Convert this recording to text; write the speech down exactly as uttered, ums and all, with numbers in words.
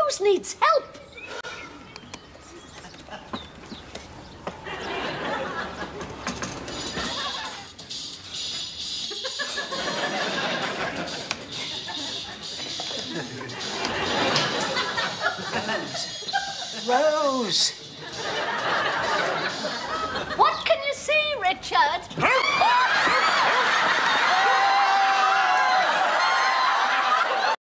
Rose needs help. Rose! What can you see, Richard?